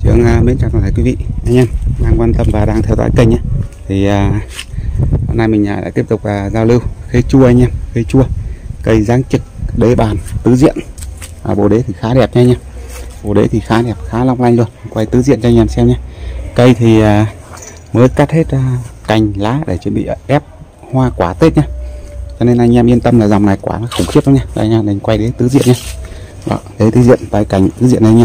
Trường mến chào toàn thể quý vị anh em đang quan tâm và đang theo dõi kênh nhé. Thì hôm nay mình lại tiếp tục giao lưu khế chua anh em, khế chua cây dáng trực đế bàn tứ diện. Bộ đế thì khá đẹp nha anh em, bộ đế thì khá đẹp, khá long lanh luôn. Quay tứ diện cho anh em xem nhé. Cây thì mới cắt hết cành lá để chuẩn bị ép hoa quả Tết nhé, cho nên anh em yên tâm là dòng này quả nó khủng khiếp lắm nha. Đây nha, mình quay đế tứ diện nhé. Đó, đế tứ diện, tay cành tứ diện này anh em.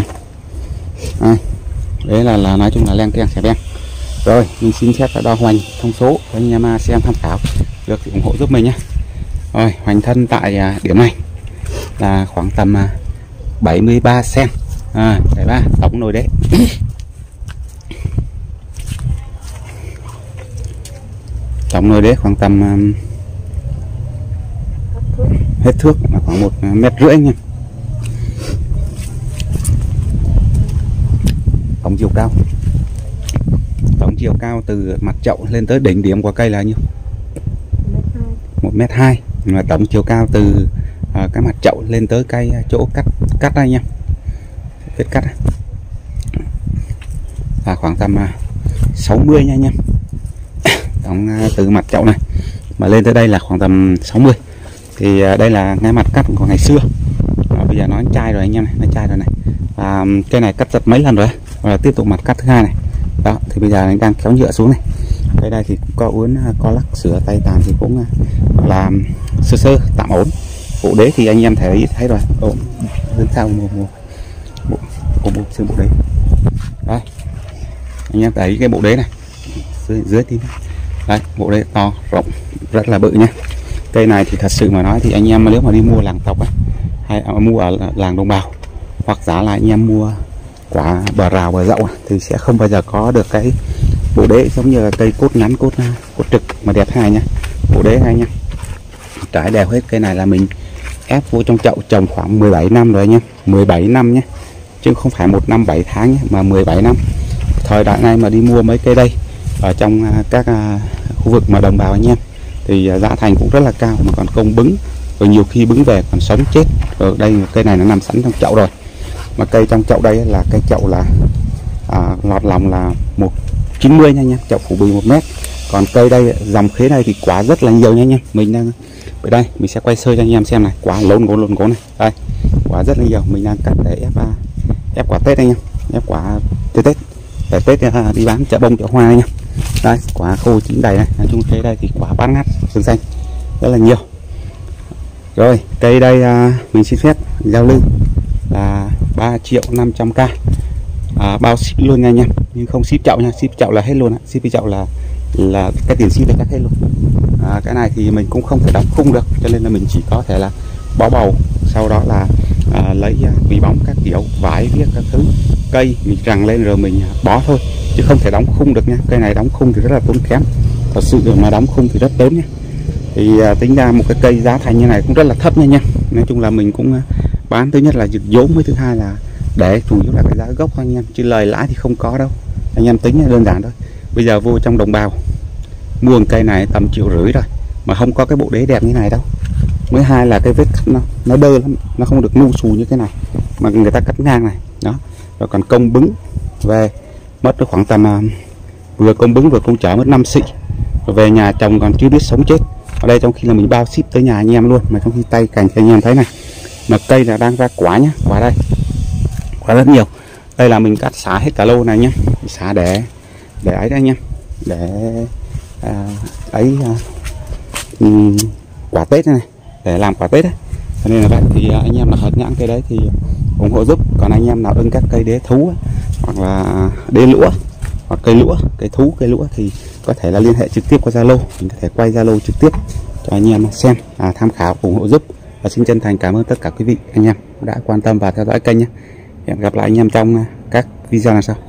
Đấy là nói chung là len keng xẻ beng. Rồi mình xin phép đo hoành thông số anh em xem tham khảo được ủng hộ giúp mình nhé. Rồi hoành thân tại điểm này là khoảng tầm 73 cm, 73 tổng nồi đế. Tổng nồi đế khoảng tầm hết thước là khoảng 1,5 mét anh em. Tổng chiều cao từ mặt chậu lên tới đỉnh điểm của cây là nhiêu? 1,2 m. Và tổng chiều cao từ cái mặt chậu lên tới cây chỗ cắt đây nha, vết cắt là khoảng tầm 60 nha anh em. Tổng từ mặt chậu này mà lên tới đây là khoảng tầm 60. Thì đây là ngay mặt cắt của ngày xưa. Bây giờ nó chai rồi anh em này, nó chai rồi này. Và cây này cắt giật mấy lần rồi, và tiếp tục mặt cắt thứ hai này. Đó, thì bây giờ anh đang kéo nhựa xuống này. Cây đây thì cũng có uốn co lắc sửa tay tàn thì cũng là sơ tạm ổn. Bộ đế thì anh em thấy rồi, lên sau bộ xương bộ đế. Đây anh em thấy cái bộ đế này dưới tí đấy, bộ đế to rộng rất là bự nhá. Cây này thì thật sự mà nói thì anh em nếu mà đi mua làng tộc hay mua ở làng đồng bào, hoặc giả là anh em mua quả bờ rào bờ dậu thì sẽ không bao giờ có được cái bộ đế giống như là cây cốt ngắn cốt trực mà đẹp hai nhá. Bộ đế này nha, trái đều hết. Cây này là mình ép vô trong chậu trồng khoảng 17 năm rồi anh em, 17 năm nhé, chứ không phải 1 năm 7 tháng nhé, mà 17 năm. Thời đại này mà đi mua mấy cây đây ở trong các khu vực mà đồng bào anh em thì giá thành cũng rất là cao, mà còn công bứng, rồi nhiều khi bứng về còn sống chết. Ở đây cây này nó nằm sẵn trong chậu rồi, mà cây trong chậu đây là cây chậu là lọt lòng là 1,90 nha anh em, chậu phủ bì 1 mét. Còn cây đây dòng khế này thì quả rất là nhiều nha anh em. Mình đang ở đây mình sẽ quay sơ cho anh em xem này, quả lồn gỗ này, đây quả rất là nhiều. Mình đang cắt để ép quả Tết anh em, ép quả Tết để Tết đi bán chợ bông chợ hoa anh em. Đây quả khô chín đầy này, nói chung khế đây thì quả bát ngát sừng xanh rất là nhiều. Rồi cây đây mình xin phép giao lưu là 3.500.000, bao ship luôn nha anh em, nhưng không ship chậu nha, ship chậu là hết luôn á, ship chậu là cái tiền ship là cắt hết luôn. Cái này thì mình cũng không thể đóng khung được, cho nên là mình chỉ có thể là bó bầu, sau đó là lấy vì bóng các kiểu, vải viết các thứ, cây mình răng lên rồi mình bó thôi, chứ không thể đóng khung được nha. Cây này đóng khung thì rất là tốn kém, thật sự mà đóng khung thì rất tốn nha. Thì tính ra một cái cây giá thành như này cũng rất là thấp nha nha. Nói chung là mình cũng bán, thứ nhất là giật vốn, với thứ hai là để chủ yếu là cái giá gốc thôi anh em, chứ lời lãi thì không có đâu. Anh em tính đơn giản thôi. Bây giờ vô trong đồng bào mua cây này tầm 1,5 triệu rồi, mà không có cái bộ đế đẹp như này đâu. Mới hai là cái vết cắt nó đơ lắm, nó không được nu xù như cái này mà người ta cắt ngang này đó. Rồi còn công bứng về mất khoảng tầm vừa công bứng vừa công chở mất 5 xị, rồi về nhà chồng còn chưa biết sống chết. Ở đây trong khi là mình bao ship tới nhà anh em luôn, mà trong khi tay cành cho anh em thấy này, mà cây là đang ra quả nhá, quả đây quả rất nhiều. Đây là mình cắt xả hết cả lô này nhá, xả để ấy đây anh em, để quả Tết này, để làm quả Tết đấy. Cho nên là vậy thì anh em là hợp nhãn cây đấy thì ủng hộ giúp. Còn anh em nào ưng các cây đế thú hoặc là đế lũa, hoặc cây lũa, cây thú, cây lũa thì có thể là liên hệ trực tiếp qua Zalo, mình có thể quay Zalo trực tiếp cho anh em xem, tham khảo, ủng hộ giúp. Và xin chân thành cảm ơn tất cả quý vị anh em đã quan tâm và theo dõi kênh nhé. Hẹn gặp lại anh em trong các video lần sau.